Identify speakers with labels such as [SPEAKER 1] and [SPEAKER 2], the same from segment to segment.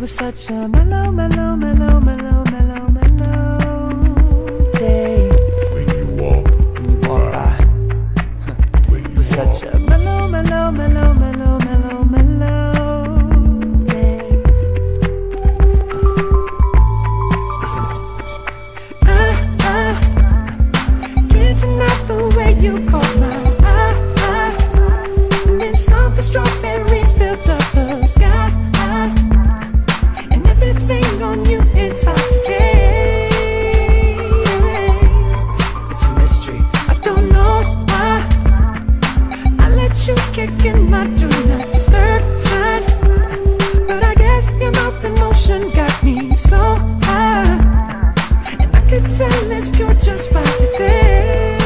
[SPEAKER 1] was such a mellow, mellow, mellow, mellow, mellow, mellow day.
[SPEAKER 2] When you walk by, when you
[SPEAKER 1] It was such a mellow, mellow, mellow, mellow, mellow, mellow day. Listen. Can't deny the way you caught my eye, and then something strawberry filled up the sky, and everything on you intoxicates. It's a mystery, I don't know why I let you kick in my do not disturb sign, but I guess your mouth in motion got me so high, and I could tell it's pure just by the taste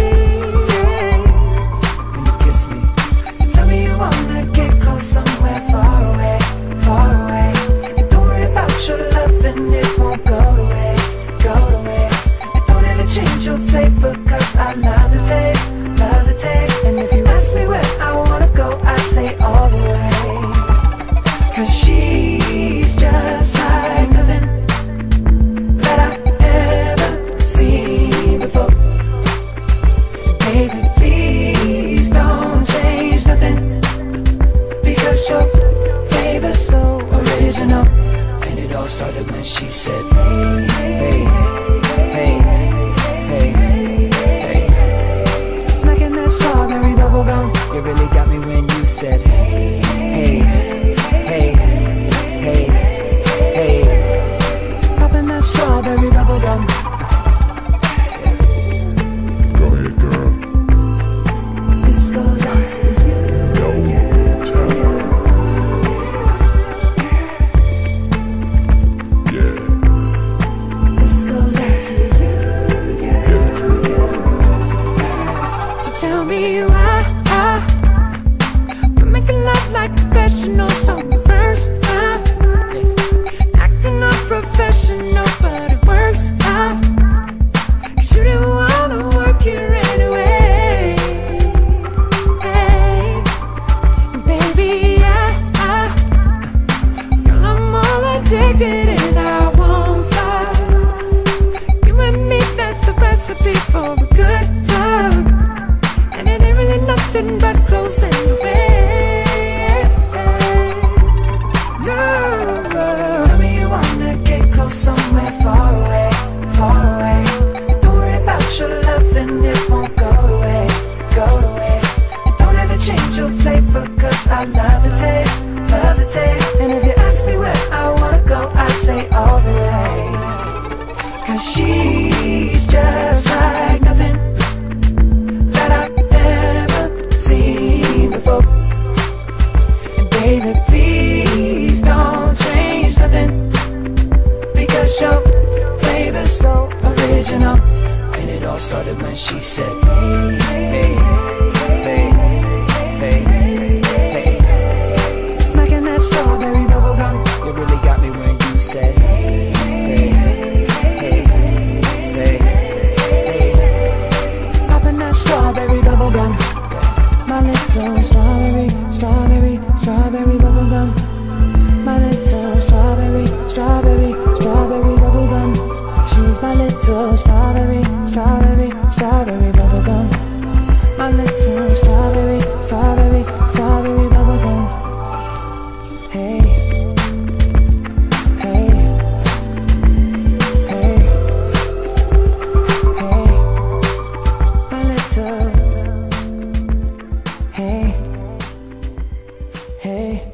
[SPEAKER 1] when you kiss me. So tell me you wanna get close somewhere far away, far away. And don't worry about your love and it won't go to waste, go to waste. And don't ever change your flavor, cause I love the taste, love the taste. And if you ask me where I wanna go, I say all the way, cause she's just like nothing that I've ever seen before. Baby, please don't change nothing, because your flavor's so original. And it all started when she said, hey, hey, hey, hey, hey, hey. Smacking that strawberry bubblegum. You really got me when you said, hey, hey, hey, hey, hey. Popping that strawberry bubblegum.
[SPEAKER 2] go ahead, girl.
[SPEAKER 1] This goes out to you.
[SPEAKER 2] No time. Yeah,
[SPEAKER 1] This goes out to you.
[SPEAKER 2] yeah.
[SPEAKER 1] So tell me why we're making love like professionals on the first time, acting unprofessional, but it works out, cause you didn't wanna work here anyway. Hey, baby, girl, I'm all addicted and I won't fight. You and me, that's the recipe for a good time, and it ain't really nothing but close and away. No, tell me you wanna get close somewhere far away, far away. Don't worry about your love and it won't go to waste, go to waste. And don't ever change your flavor, cause I love the taste, love the taste. And if you ask me where I wanna go, I say all the way, cause she's just like nothing that I've ever seen before. And baby, please don't change nothing, because your flavor's so original. And it all started when she said, hey, hey, hey, hey, hey, hey. Smacking that strawberry bubblegum. You really got me when you said, hey, hey, hey, hey, hey, hey. Popping that strawberry bubblegum. My little strawberry, strawberry, strawberry bubblegum. My little strawberry, strawberry, strawberry bubblegum. She's my little strawberry, strawberry, strawberry bubblegum. My little strawberry, strawberry, strawberry bubblegum. Hey, hey, hey, hey. My little, hey, hey.